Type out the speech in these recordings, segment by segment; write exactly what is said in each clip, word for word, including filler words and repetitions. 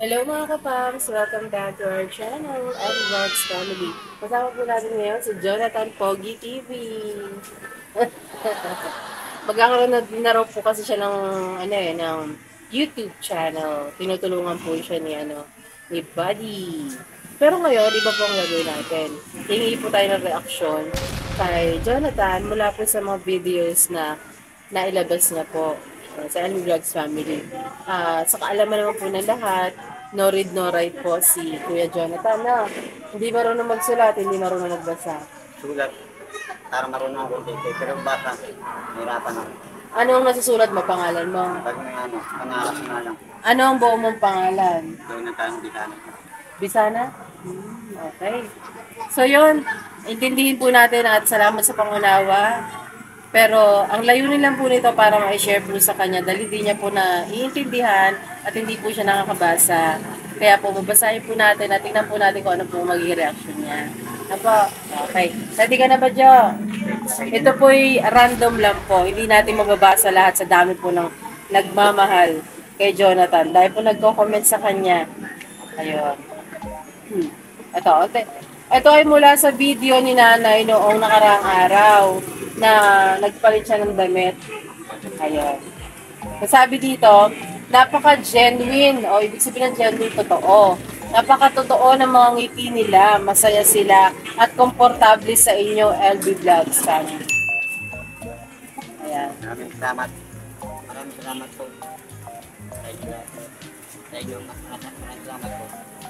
Hello mga kapams! Welcome back to our channel, Edward's Family. Kasama po natin ngayon si Jonathan Pogi T V. Magkakaroon na, na raw po kasi siya ng, ano eh, ng YouTube channel. Tinutulungan po siya ni, ano, ni Buddy. Pero ngayon, iba po ang gagawin natin. Hingi po tayo ng reaksyon kay Jonathan mula po sa mga videos na nailabas niya po uh, sa Annie Vlogs Family. Uh, sa kaalaman naman po ng lahat, no read, no write po si Kuya Jonathan na hindi marunong magsulat, hindi marunong magbasa. Sulat. Para marunong ako dito. Pero basa, nahirapan ako. Ano ang nasusulat mo, pangalan mo? Pag may ano, pangarap nga lang. Ano ang buo mong pangalan? Gawin na tayong bisana. Bisana? Hmm, okay. So yun, intindihin po natin at salamat sa pangunawa. Pero ang layunin lang po nito para ma-share po sa kanya dahil hindi niya po na iintindihan at hindi po siya nakakabasa. Kaya po babasahin po natin at tingnan po natin kung ano po magiging reaction niya. Apo, okay. Ready ka na ba, Jo? Ito po'y random lang po. Hindi natin mababasa lahat sa dami po ng nagmamahal kay Jonathan. Dahil po nagko-comment sa kanya. Ayun. Hmm. Ito, ito. Ito ay mula sa video ni nanay noong nakaraang araw na nagpalit siya ng damit. Ayun. Sabi dito, napaka-genuine, o ibig sabihin ng genuine, totoo. Napaka-totoo ng mga ngiti nila, masaya sila, at komportable sa inyo, L B Vlogs family. Ayan. Maraming salamat. Maraming salamat po. Sa inyo. Sa inyo. Maraming salamat po.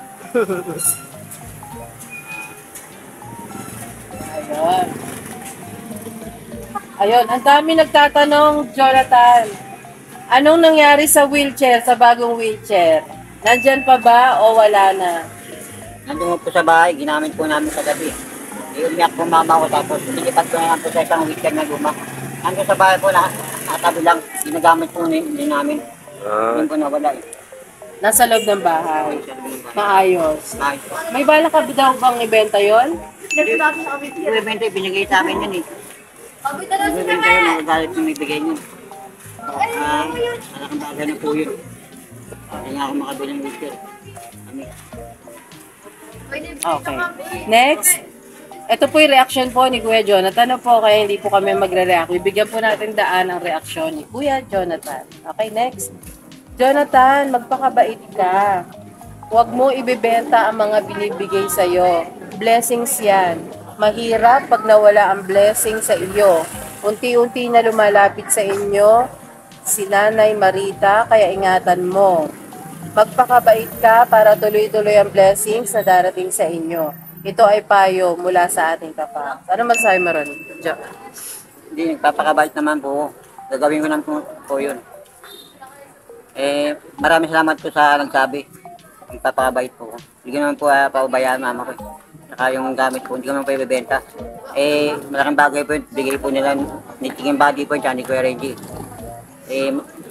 Ayun. Ayun, ang dami nagtatanong, Jonathan, anong nangyari sa wheelchair, sa bagong wheelchair? Nandyan pa ba o wala na? Nandun po sa bahay, ginamit po namin sa gabi. Iumiyak po mama ko tapos nilipat ko na lang po sa isang weekend na luma. Nandun sa bahay po na natabi lang, ginagamit po din namin. Hindi po nawala eh. Nasa loob ng bahay. Maayos. Nice. May bala ka ba daw bang ibenta yon? Yung evento yung binigay sa amin yun eh. Yung evento yun, nagagalit yung ibigay yun. Ah, malaking bagay na po yun. Kaya nga ako makabili ng wheelchair. Kami. Okay. Next. Ito po yung reaction po ni Kuya Jonathan. Ano po, kaya hindi po kami magre-react. Bibigyan po natin daan ang reaksyon ni Kuya Jonathan. Okay, next. Jonathan, magpakabait ka. Huwag mo ibebenta ang mga binibigay sa'yo. Blessings yan. Mahirap pag nawala ang blessing sa iyo. Unti-unti na lumalapit sa inyo si Nanay Marita, kaya ingatan mo. Magpakabait ka para tuloy-tuloy ang blessings na darating sa inyo. Ito ay payo mula sa ating kapatid. Ano masasabi mo ron, Jo? Hindi, nagpapakabait naman po. Gagawin ko lang po, po yun. Eh, maraming salamat po sa nagsabi. Nagpapakabait po. Hindi ko naman po uh, paubayaan mama ko. Saka yung gamit po, hindi ko naman po ibibenta. Eh, malaking bagay po yun. Bigay po nila ni Chicken Body po dyan, ni Kuya Reggie. Eh,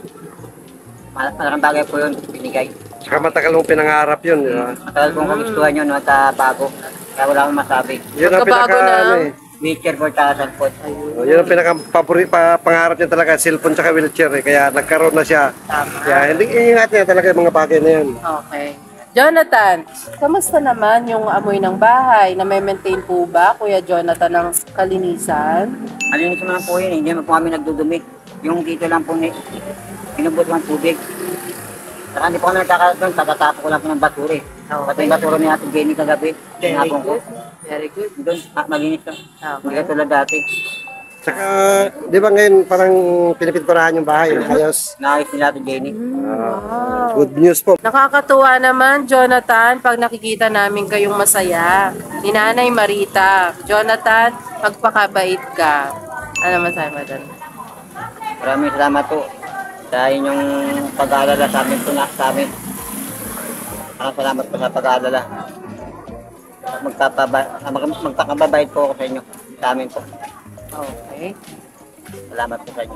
mal malaking bagay po yun, binigay. Saka matagal mong pinangarap yun, di ba? Matagal pong kagustuhan yun at uh, bago. Kaya wala akong masabi. Yun ang Magkabago pinaka, na. ano eh. Wheelchair po tsaka cellphone. Oh, yun ang pinaka paborito, pa, pangarap niya talaga, cellphone tsaka wheelchair eh. Kaya nagkaroon na siya. Kaya hindi iingat niya talaga yung mga bagay na yun. Okay. Jonathan, kamusta naman yung amoy ng bahay? Na-maintain po ba, Kuya Jonathan, ng kalinisan? Malinis naman po yun, hindi naman po kami nagdudumi. Yung dito lang po ni pinubot ng tubig. Saka hindi po kami nagkakalat doon, tatatapos ko lang po ng basura eh. Pati yung basura ni Ate Jenny kagabi, tinapon ko. Very good. Doon, ah, malinis ka. Hindi ka tulad dati. Saka, di ba ngayon parang pinipinturahan yung bahay, ayos. Naayos nila Ate Jenny. Ah, good news po. Nakakatuwa naman, Jonathan, pag nakikita namin kayong masaya. Ni Nanay Marita. Jonathan, magpakabait ka. Ano masabi mo doon? Maraming salamat po sa inyong pag-aalala sa amin po na sa amin. Maraming salamat po sa pag-aalala. Magpapaba mag magpakababait po ako sa inyo, sa amin po. Okay. Salamat po sa inyo.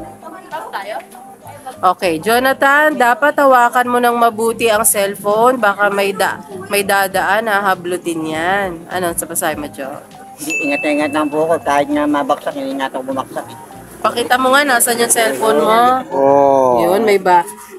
Okay, Jonathan, dapat hawakan mo ng mabuti ang cellphone. Baka may, da may dadaan na hablutin yan. Ano sa pasahe mo, Jo? Ingat na ingat lang po ako kahit na mabaksak, hindi na ako bumaksak. Pakita mo nga, nasan yung cellphone mo? Oh. Yun, may ba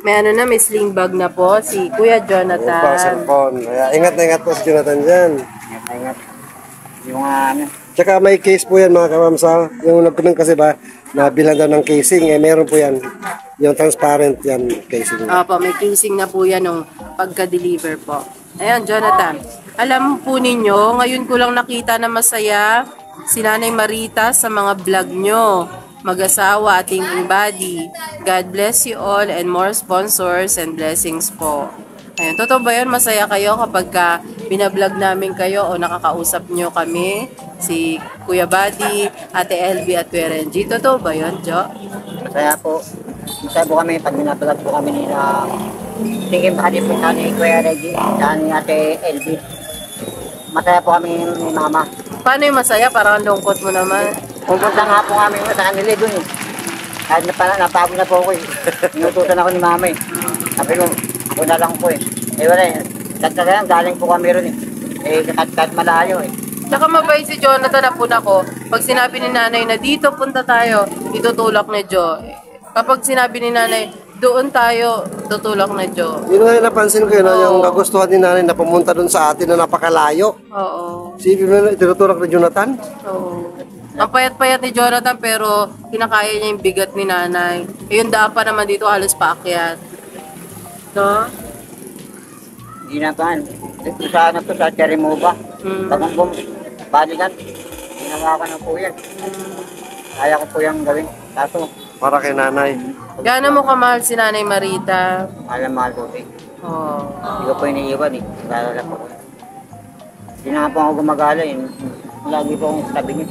May ano na, may sling bag na po si Kuya Yung pang Jonathan. cellphone. Kaya ingat na ingat po si Jonathan dyan. Ingat na ingat. Yung ano, Tsaka may case po yan mga kamamsa. Yung nagpunong kasi ba, nabilan daw ng casing, eh meron po yan. Yung transparent yan, casing. Opo, may casing na po yan nung pagka-deliver po. Ayan, Jonathan. Alam po ninyo, ngayon ko lang nakita na masaya si Nanay Marita sa mga vlog nyo. Mag-asawa, ating body. God bless you all and more sponsors and blessings po. Ayun, totoo ba yun? Masaya kayo kapag ka binablog namin kayo o nakakausap nyo kami, si Kuya Buddy, Ate L B at Kuya Renji. Totoo ba yun, Jo? masaya po. Masaya po kami pag binabalag po kami nila. Tingin pa din po sa ni Kuya Reggie, sa ni Ate L B. Masaya po kami ni Mama. Paano yung masaya? Parang ang lungkot mo naman. Pupunta nga po kami sa kanila doon eh. Kahit na pala, napagod na po ako eh. Inutusan ako ni Mama eh. Sabi ko, ako na lang po eh. Eh wala eh. Tagtaga galing po kami ron eh. Eh, kahit, kahit malayo eh. Tsaka mabait si Jonathan na po ko. Pag sinabi ni nanay na dito punta tayo, itutulak ni Jo. Kapag sinabi ni nanay, doon tayo, tutulak ni Jo. Yun nga yung napansin ko yun, no? Oo. Yung kagustuhan ni nanay na pumunta dun sa atin na napakalayo. Oo. Si Ibig na itinuturak ni Jonathan. Oo. Ang payat-payat ni Jonathan pero kinakaya niya yung bigat ni nanay. Eh, yung daan pa naman dito halos paakyat. No? Hindi na pa. Ito sa ano to, sa Cherimoba. Mm. Bagong bum, balikan. Ginawa ko na po yan. Kaya ko po yung gawin. Kaso, Para kay nanay. Gaano mo kamahal si Nanay Marita? alam mahal po eh. Oh. Hindi ko po iniiwan eh. Lalo lang po. Hindi na nga po ako gumagala eh. Lagi po akong sabi niya.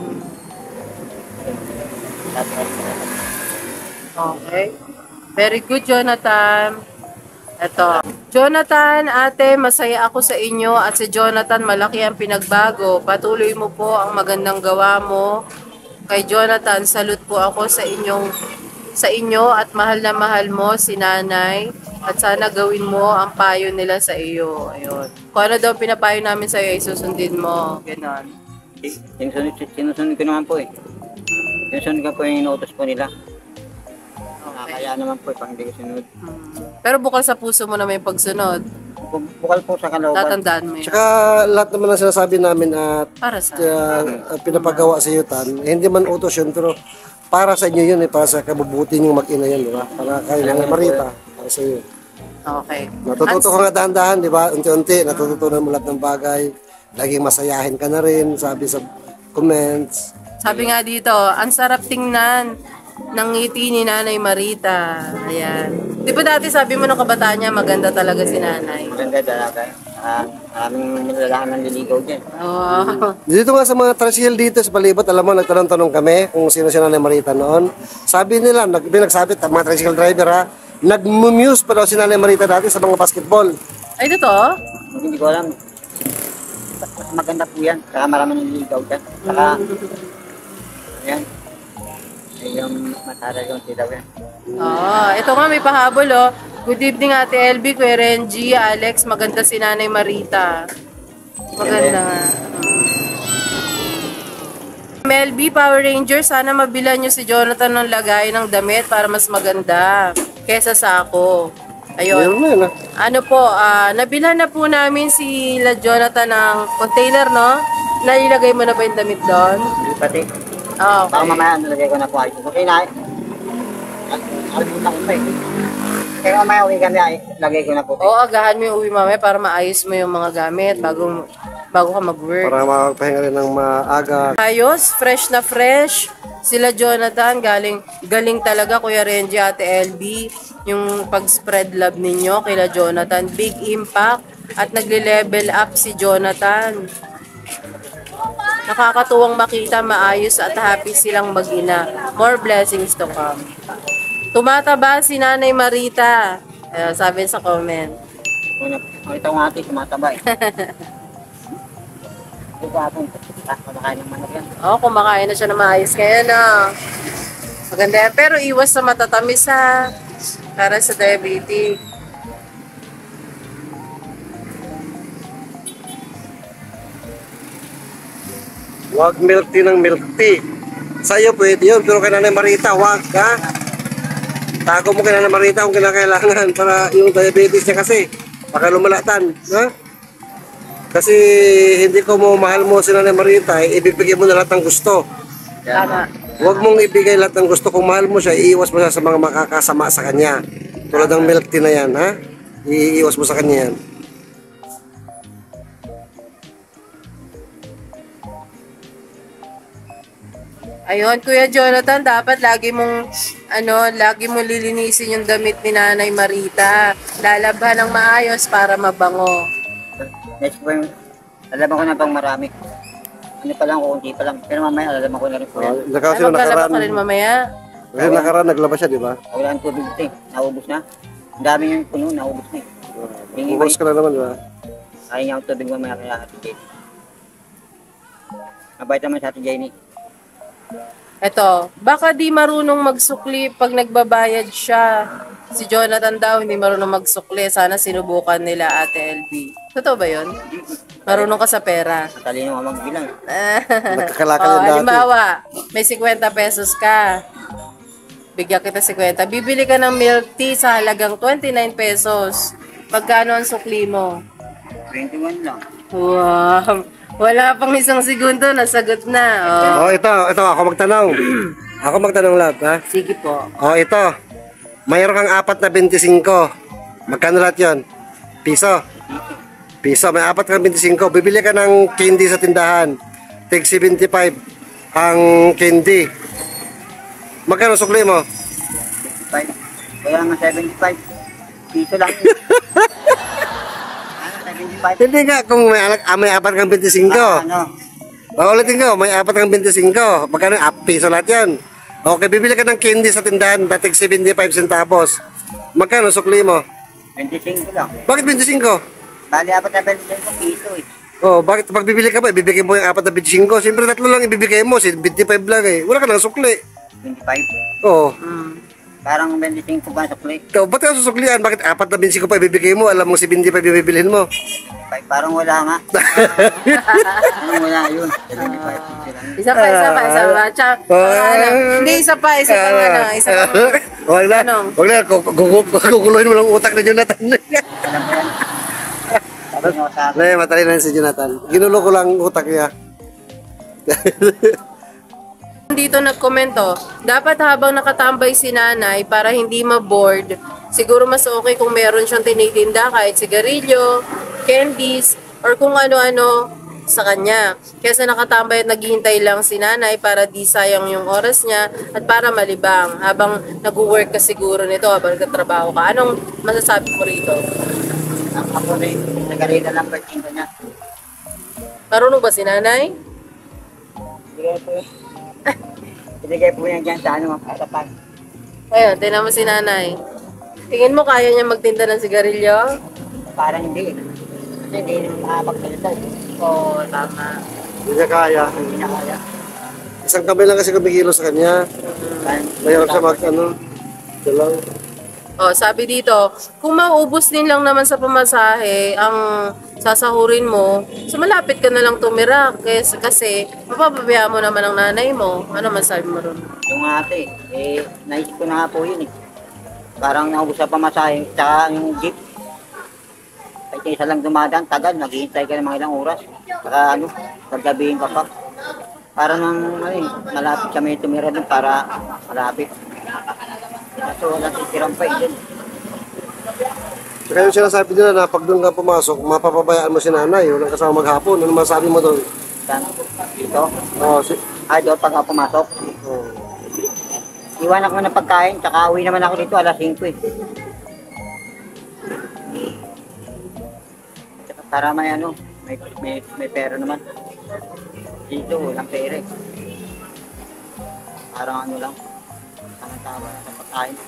Okay. Very good, Jonathan. Ito. Jonathan, ate, masaya ako sa inyo at si Jonathan, malaki ang pinagbago. Patuloy mo po ang magandang gawa mo. Kay Jonathan, salute po ako sa inyong sa inyo at mahal na mahal mo si nanay at sana gawin mo ang payo nila sa iyo. Ayun. Kung ano daw pinapayo namin sa iyo, ay susundin mo. Ganon. Sinusunod, sinusunod ko naman po eh. Sinusunod ko po yung inuutos po nila. Kaya naman po eh, pang hindi ko sunod. Hmm. Pero bukal sa puso mo na may pagsunod. Bu- Bukal po sa kalooban. Tatandaan mo yun. Tsaka lahat naman ang sinasabi namin at Para sa uh, pinapagawa sa yutan, eh, hindi man utos yun, pero para sa inyo yun, eh, para sa kabubuti niyong mag-ina yan, di ba? Para kayo lang Marita, para sa iyo. Okay. Natututo ka nga dahan-dahan, di ba? Unti-unti, natututunan mo lahat ng bagay. Laging masayahin ka na rin, sabi sa comments. Sabi nga dito, ang sarap tingnan ng ngiti ni Nanay Marita. Ayan. Di ba dati sabi mo nung kabataan niya, maganda talaga si Nanay? Maganda talaga. Ah, maraming lalaki ng liligaw dyan. Oo. Dito nga sa mga tricycle dito sa palibot, alam mo, nagtanong-tanong kami kung sino si Nanay Marita noon. Sabi nila, nag, pinagsabi, mga tricycle driver ha, nag-muse pa daw si Nanay Marita dati sa mga basketball. Ay, totoo? Hindi ko alam. Mas maganda po yan. Saka maraming nililigaw dyan. Saka, yan. Ay, yung mataral yung silaw yan. Oo. Ito nga, may pahabol, oh. Good evening, Ate L B, Kuya Renji, Alex. Maganda si Nanay Marita. Maganda nga. Mm. M L B, Power Ranger, sana mabilan nyo si Jonathan ng lagay ng damit para mas maganda kesa sa ako. Ayun. Meron na yun ha. Ano po, ah, nabilhan na po namin si La Jonathan ng container, no? Nailagay mo na ba yung damit doon? Hindi pati. Ah, Baka okay. mamaya nalagay ko na po ayos. Okay na eh. Alimutan ko pa eh. Kaya mamaya uwi kami ay lagay ko na po. Oo, agahan mo yung uwi mamaya para maayos mo yung mga gamit bago bago ka mag-work. Para makapagpahinga rin ng maaga. Ayos, fresh na fresh. Sila Jonathan, galing galing talaga Kuya Renji, Ate L B. Yung pag-spread love ninyo kila Jonathan, big impact at nagle-level up si Jonathan. Nakakatuwang makita maayos at happy silang mag-ina. More blessings to come. Tumataba si Nanay Marita. Ayun, sabi sa comment. Ito nga ate, tumataba eh. Ito hapon. Ah, kumakain ng manok yan. Oo, kumakain na siya na maayos kaya na. Maganda yan. Pero iwas sa matatamis ha. Para sa diabetes. Huwag milk tea ng milk tea. Sa'yo pwede yun, pero kay Nanay Marita, huwag ha. Tago mo kina na Marita kung kinakailangan para yung diabetes niya kasi. Baka lumalatan. Ha? Kasi hindi ko mo mahal mo si Nanay Marita, eh, ibibigay mo na lahat ng gusto. Tama. Huwag mong ibigay lahat ng gusto. Kung mahal mo siya, iiwas mo siya sa mga makakasama sa kanya. Tulad ng milk tea na yan, ha? Iiwas mo sa kanya yan. Ayun, Kuya Jonathan, dapat lagi mong, ano, lagi mong lilinisin yung damit ni Nanay Marita. Lalabhan ng maayos para mabango. Next po yung, alam ko na pang marami. Ano pa lang, kunti pa lang. Pero mamaya, alam ko na rin po yan. Uh, Naka Ay, kasi maglalaba nakaraan. ka rin mamaya. Kasi nakaraan naglaba siya, di ba? Wala ang tubig ito eh. Naubos na. Ang dami yung puno, naubos na eh. Yung iba, Uros ka na naman, di ba? ayaw niya ang tubig mamaya kaya Ate Jenny. Mabait naman sa Ate Jenny. Eto, baka di marunong magsukli pag nagbabayad siya. Si Jonathan daw hindi marunong magsukli. Sana sinubukan nila Ate L B. Totoo ba yun? Marunong ka sa pera. Matalino ka magbilang. Nagkakalakal Oh, yan dati. halimbawa, may fifty pesos ka. Bigyan kita fifty. Bibili ka ng milk tea sa halagang twenty-nine pesos. Magkano ang sukli mo? twenty-one lang. Wow! Wala pang isang segundo, nasagot na. Oh. Oh, ito, ito, ako magtanong. Ako magtanong lahat, ha? Sige po. Oh, ito. Mayroon kang apat na twenty-five. Magkano lahat yun? Piso. Piso, may apat kang twenty-five. Bibili ka ng candy sa tindahan. Take seventy-five ang candy. Magkano sukli mo? seventy-five. Kaya nga seventy-five. Piso lang yun. Ano, seventy-five? Hindi nga, kung may, alak, ah, may apat kang twenty-five. Ah, ano? Oh, ulitin ko, may apat kang twenty-five. Magkano? Ah, piso lahat yan. Okay, bibili ka ng candy sa tindahan. Take seventy-five centavos. Magkano sukli mo? twenty-five lang. Bakit twenty-five? Bali, apat na twenty-five piso eh. Oh, bakit pag bibili ka ba, ibibigay mo yung apat na twenty-five? Siyempre tatlo lang ibibigay mo, si twenty-five lang eh. Wala ka nang sukli. twenty-five. Oh. Mm. Parang twenty-five pa sa plate. Ikaw, ba't ka susuklian? Bakit apat na twenty-five pa ibibigay mo? Alam mo si twenty-five yung bibilhin mo. Parang wala nga. Parang wala yun. seventy-five piso lang. Isa pa, isa pa, isa pa. Tsaka, ano, hindi, isa pa, isa pa, ano, isa pa. Huwag na, Ano? huwag na, kukuloyin mo lang utak na Jonathan. Alam mo yan? Sabi nga sa akin. Nay, matalino na si Jonathan. Ginulo ko lang utak niya. Dito nagkomento, dapat habang nakatambay si nanay para hindi ma-bored, siguro mas okay kung meron siyang tinitinda kahit sigarilyo, candies, or kung ano-ano sa kanya. Kesa nakatambay at naghihintay lang si nanay para di sayang yung oras niya at para malibang habang nag-work ka siguro nito, habang nagtatrabaho ka. Anong masasabi mo rito? Ang ako rin, nagarita lang per tinto niya. Marunong ba si nanay? Binigay po yun. Binigay po yan dyan sa ano, mapatapan. Ayun, tinan mo si nanay. Tingin mo kaya niya magtinda ng sigarilyo? Parang hindi. Kasi hindi rin makapagsalita. Oo, tama. Hindi niya kaya. Hindi na kaya. Isang kamay lang kasi kumikilo sa kanya. Mahirap siya mag, ano, ito lang. Oh, sabi dito, kung mauubos din lang naman sa pamasahe ang sasahurin mo, so malapit ka na lang tumira kasi, kasi mapapabayaan mo naman ang nanay mo. Ano man sabi mo ron? Yung ate, eh, naisip ko na nga po yun eh. Parang naubos sa pamasahe, tsaka yung jeep. Kahit isa lang dumadaan, tagal, naghihintay ka ng mga ilang oras. Saka ano, paggabihin ka pa. Para nang, ano eh, malapit kami tumira din para malapit. Kaso wala titirang pa eh. Kaya yung sinasabi nila na pag doon ka pumasok, mapapabayaan mo si nanay, walang kasama maghapon. Ano masabi mo doon? Saan? Dito? Oh, si, Ay, doon pag ako pumasok. oh. Iwan ako ng pagkain, tsaka uwi naman ako dito alas singko eh. Tsaka para may ano, may, may, may pera naman. Dito, walang pera eh. Parang ano lang, tama-tama sa pagkain.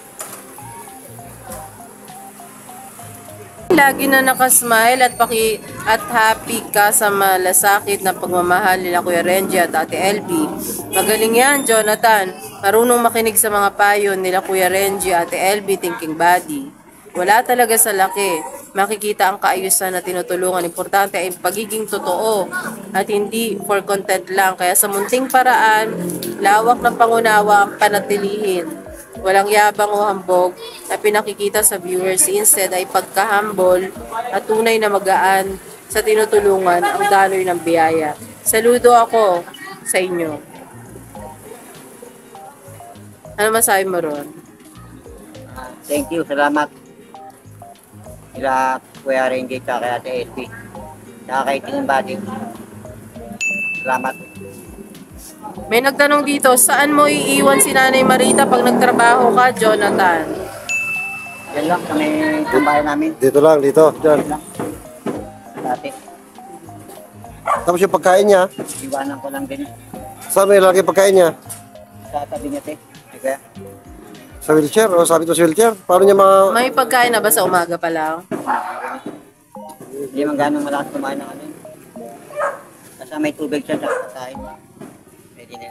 Lagi na nakasmile at paki at happy ka sa malasakit na pagmamahal nila Kuya Renji at Ate L B. Magaling yan, Jonathan. Marunong makinig sa mga payo nila Kuya Renji, Ate L B, thinking body. Wala talaga sa laki. Makikita ang kaayusan na tinutulungan. Importante ay pagiging totoo at hindi for content lang. Kaya sa munting paraan, lawak ng pangunawa ang panatilihin. walang yabang o hambog na pinakikita sa viewers. Instead ay pagka-humble at tunay na magaan sa tinutulungan ang daloy ng biyaya. Saludo ako sa inyo. Ano masabi mo ron? Ah, thank you, salamat. Sila Kuya Renji at kay Ate S P. Saka kay Tinimbati. Salamat. May nagtanong dito, saan mo iiwan si Nanay Marita pag nagtrabaho ka, Jonathan? Yan lang kami tambayan namin. Dito lang, dito. Diyan. Yan lang. Dati, Tapos yung pagkain niya, iwanan ko lang din. saan may lalagay yung pagkain niya? Sa tabi niya, te. Kaya, Sa wheelchair? O sabi to sa wheelchair? Paano niya ma... May pagkain na ba sa umaga pa lang? hindi man ganong malakas kumain ng ano. yun. Basta may tubig siya sa kain. Pwede na yun.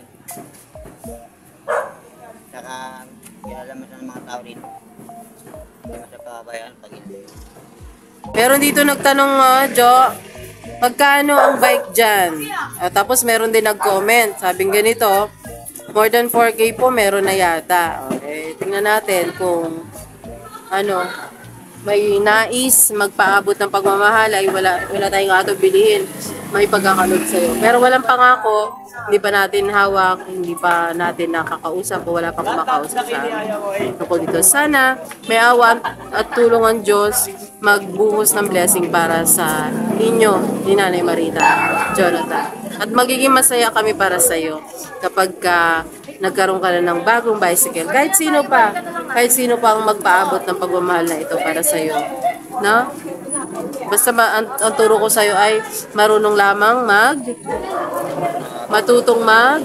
Saka, kilala mo sa mga tao rito. Hindi mo sa pababayaan pag hindi. Meron dito nagtanong, uh, Jo, magkano ang bike dyan? Ah, tapos meron din nag-comment. Sabing ganito, more than four K po meron na yata. Okay, tingnan natin kung ano, may nais magpaabot ng pagmamahal ay wala, wala tayong ato bilihin. May pagkakalog sa'yo. Pero walang pangako, hindi pa natin hawak, hindi pa natin nakakausap o wala pa kumakausap sa amin. Tungkol dito, sana may awa at tulong ang Diyos magbuhos ng blessing para sa inyo ni Nanay Marita, Jonathan. At magiging masaya kami para sa iyo kapag ka nagkaroon ka na ng bagong bicycle. Kahit sino pa, kahit sino pa ang magpaabot ng pagmamahal na ito para sa iyo. No? Basta ma- ang, ang turo ko sa iyo ay marunong lamang mag matutong mag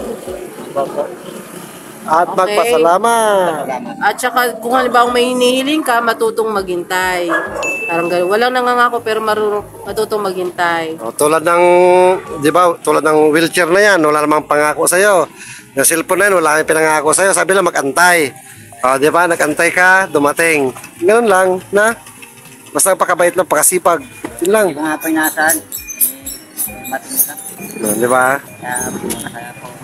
At Okay. magpasalamat. at saka kung halimbawa may hinihiling ka, matutong maghintay. Parang ganun. Walang nangangako pero marunong matutong maghintay. O, tulad ng, di ba, tulad ng wheelchair na yan, wala namang pangako sa'yo. Yung cellphone na yan, wala kang pinangako sa'yo. Sabi lang, mag-antay. O, di ba, nag-antay ka, dumating. Ganun lang, na? Basta pakabait lang, pakasipag. Yun lang. Hindi ko nga po inaasahan. Eh, matinig ka. O, di ba? Kaya, masaya po.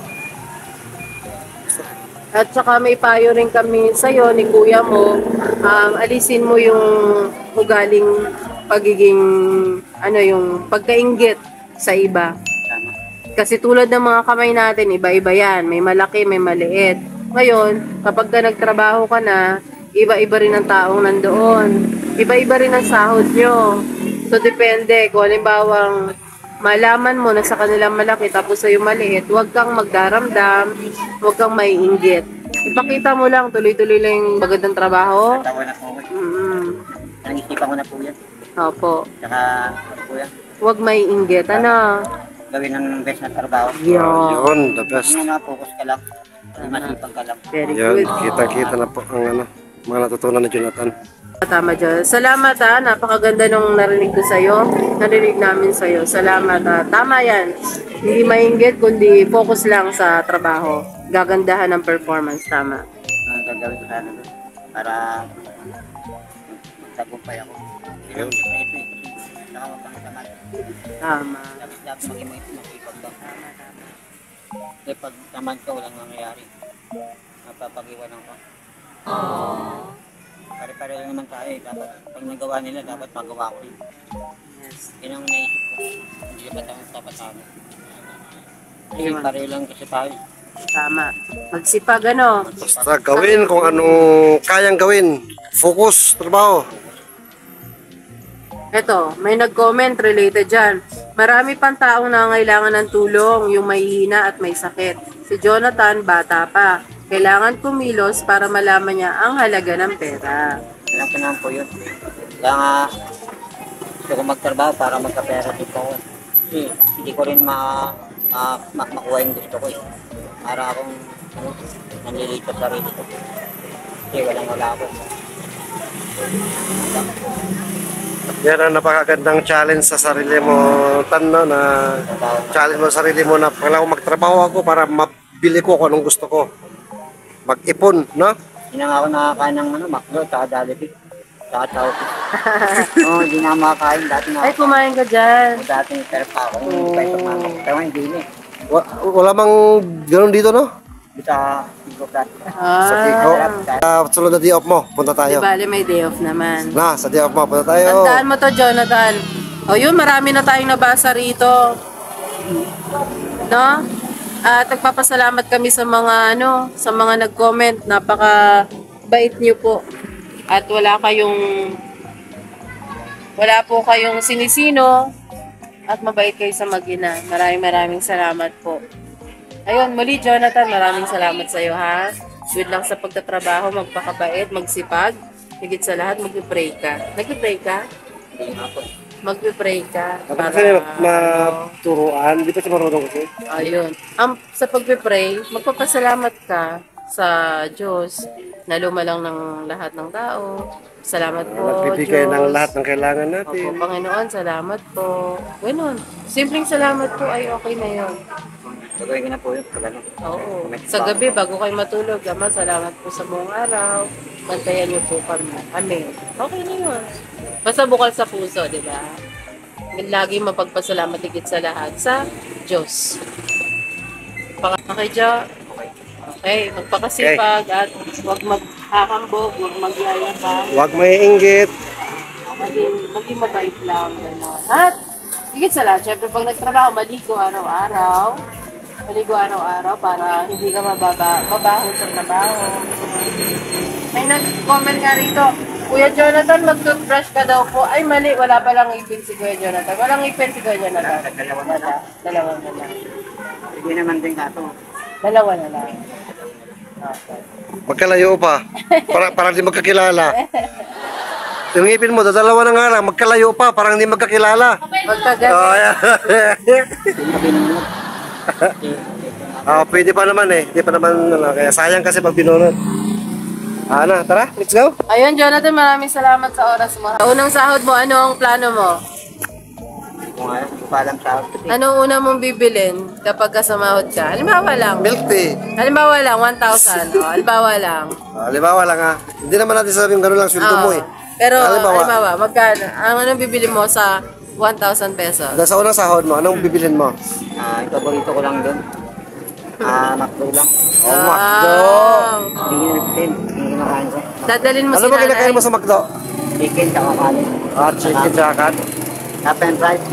At saka may payo rin kami sa'yo ni kuya mo, um, alisin mo yung ugaling pagiging, ano yung pagkainggit sa iba. Tama. Kasi tulad ng mga kamay natin, iba-iba yan. May malaki, may maliit. Ngayon, kapag ka nagtrabaho ka na, iba-iba rin ang taong nandoon. Iba-iba rin ang sahod nyo. So, depende. Kung halimbawang malaman mo na sa kanilang malaki tapos sa'yo maliit, huwag kang magdaramdam, huwag kang maiinggit. Ipakita mo lang, tuloy-tuloy lang yung magandang trabaho. Tawa na po ako. Mm-hmm. Nangisipan ko na po yan. Opo. Saka, ano po yan, Huwag maiinggit. Ano? gawin ng best na trabaho. Yeah. Yun, the best. Ano na, focus ka lang. Masipag ka lang. Very Yan, good. kita-kita na po ang ano, mga natutunan ni Jonathan. Tama dyan. Salamat ha. Napakaganda nung narinig ko sa'yo. Narinig namin sa'yo. Salamat ha. Tama yan. Hindi mainggit, kundi focus lang sa trabaho. Gagandahan ng performance. Tama. Ang gagawin ko sana doon. Para magtagumpay ako. Hindi naman sa ito eh. Saka huwag kang tamad. Tama. Dapat dapat maging masipag lang. Kasi pag tamad ka, walang nangyayari. Napapag-iwanan ka. Pare-pare lang naman tayo eh. Dapat pag nagawa nila, dapat magawa ko rin. Yes. Yun ang naisip ko. Hindi dapat ang dapat sa amin. Kasi pareho lang kasi tayo. Tama. Magsipag ano. Basta gawin kung anong kayang gawin. Focus, trabaho. Eto, may nag-comment related dyan. Marami pang taong nangangailangan ng tulong, yung may hina at may sakit. Si Jonathan, bata pa. Kailangan kumilos para malaman niya ang halaga ng pera. Alam ko naman po yun. Kaya nga, gusto ko magtrabaho para magkapera dito ko. Kasi hindi ko rin ma, ma, ma, makuha yung gusto ko eh. Para akong ano, nanlilito sa sarili ko. Kasi walang wala ako. Yan ang napakagandang challenge sa sarili mo, Tan, no, na challenge mo sa sarili mo na kailangan magtrabaho ako para mabili ko kung anong gusto ko. Mag-ipon, no? Hindi na nga ako nakakain ng ano, makro, tsaka Jollibee, tsaka Chowking. Oo, hindi na ako makakain. Dati na Ay, ako. kumain ka dyan. Dati pero pa ako, hindi pa ito mamang. Pero hindi na eh. Wa- Wala mang ganun dito, no? Sa Igo Plat. Sa Ah, Kiko. Uh, sunod na day off mo, punta di tayo. bale may day off naman. Na, sa day off mo, punta tayo. Tandaan mo to, Jonathan. O yun, marami na tayong nabasa rito. No? At nagpapasalamat kami sa mga ano, sa mga nag-comment. Napaka bait niyo po. At wala kayong wala po kayong sinisino at mabait kayo sa mag-ina. Maraming maraming salamat po. Ayun, muli Jonathan, maraming salamat sa iyo ha. Good lang sa pagtatrabaho, magpakabait, magsipag. Higit sa lahat, mag-pray ka. Nag-pray ka? Mag-pray ka. Para kasi maturuan, di pa siya marunong kasi. Ayun. Ang sa pagpe-pray, magpapasalamat ka sa Diyos na lumalang ng lahat ng tao. Salamat po, Nagbibigay Diyos. ng lahat ng kailangan Opo, natin. Panginoon, salamat po. Ganun. Simpleng salamat po ay okay na yun. Gagawin ko na po yun. Pag ano. Oo. Sa gabi, bago kayo matulog, Ama, salamat po sa buong araw. Bantayan niyo po kami. Amen. Okay na yun. Basta bukal sa puso, di ba? Lagi mapagpasalamat higit sa lahat sa Diyos. Paka- Okay, Jo? Okay, magpakasipag at huwag maghahambog, huwag magyayabang. Huwag may inggit. Maging, maging mabait lang. Gano'n. At higit sa lahat, syempre pag nagtrabaho, maligo araw-araw. Maligo araw-araw para hindi ka mababa, mabaho sa trabaho. May nag-comment nga rito, Kuya Jonathan, mag-toothbrush ka daw po. Ay, mali. Wala palang ipin si Kuya Jonathan. Walang ipin si Kuya Jonathan. Dalawa na Wala. lang. Dalawa na lang. Hindi naman din ka to. Dalawa na lang. Okay. Magkalayo pa. Para, parang di magkakilala. Yung ngipin mo, dalawa na nga lang, magkalayo pa, parang hindi magkakilala. Magkagat. Oh, yeah. Ah, pwede pa naman eh. Hindi pa naman, ano, kaya sayang kasi pag binunod. Ah, na, tara, let's go. Ayun, Jonathan, maraming salamat sa oras mo. Sa unang sahod mo, ano ang plano mo? Kung ano, hindi pa alam sa Anong una mong bibilin kapag kasamahod ka? Halimbawa lang. Milk tea. Halimbawa lang, one thousand. O, halimbawa lang. Ah, halimbawa lang ha. Hindi naman natin sabihin gano'n lang sweldo mo Oo. eh. Pero, Halimbawa. halimbawa, magkano? Ang anong bibili mo sa one thousand pesos? Dahil sa unang sahod mo, anong bibilin mo? Ah, yung paborito ko lang doon. Ah, McDo lang. Oh, McDo. Hindi nyo nagpitin. Hindi nyo nakain ko. Dadalin mo Ano si ba nanay. kinakain mo sa McDo? Chicken, tsaka kanin. Ah, chicken jacket. Half and fried.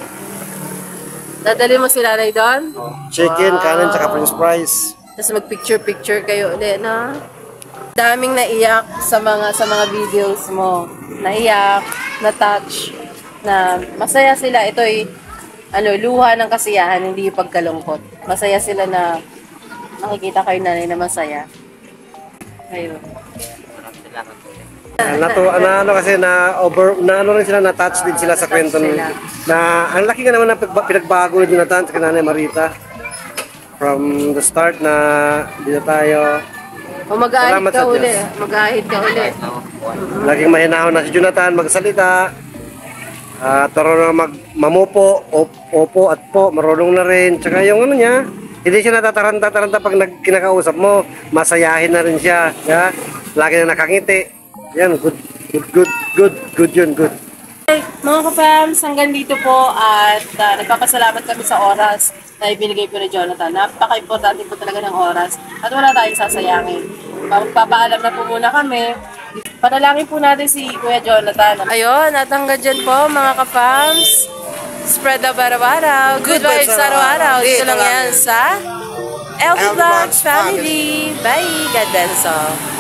Dadalin mo si nanay doon? Chicken, Wow. kanin, tsaka french fries. Tapos mag-picture-picture kayo ulit, no? Daming naiyak sa mga sa mga videos mo. Naiyak, na-touch, na masaya sila. Ito'y ano, luha ng kasiyahan, hindi yung pagkalungkot. Masaya sila na nakikita kayo nanay na masaya. Ayun. Maraming salamat po. Ah, Nato, na, ano kasi na over, na ano rin sila, na-touch din sila sa kwento Na-touch ni- sila. na ang laki nga naman na pagba- pinagbago ni Jonathan sa Nanay Marita. From the start na dito tayo, O mag-ahid Salamat ka sa uli. Diyos. Mag-ahid ka uli. laging mahinahon na si Jonathan magsalita. At marunong mag mamupo, op, opo at po, marunong na rin. Tsaka yung ano niya, hindi siya natataranta-taranta pag nag, kinakausap mo, masayahin na rin siya. Ya? Lagi na nakangiti. Yan, good, good, good, good, good yun, good. Okay, mga kapams, hanggang dito po at uh, nagpapasalamat kami sa oras na ibinigay po ni Jonathan. Napaka-importante po talaga ng oras at wala tayong sasayangin. Magpapaalam na po muna kami. Panalangin po natin si Kuya Jonathan. Ayun, at hanggang dyan po mga kapams. Spread love araw-araw. Good, Good vibes vibes araw-araw. araw-araw. Dito Dito lang lang yan yan. sa L V L V Vlogs Vlogs Family. Bye, God bless all.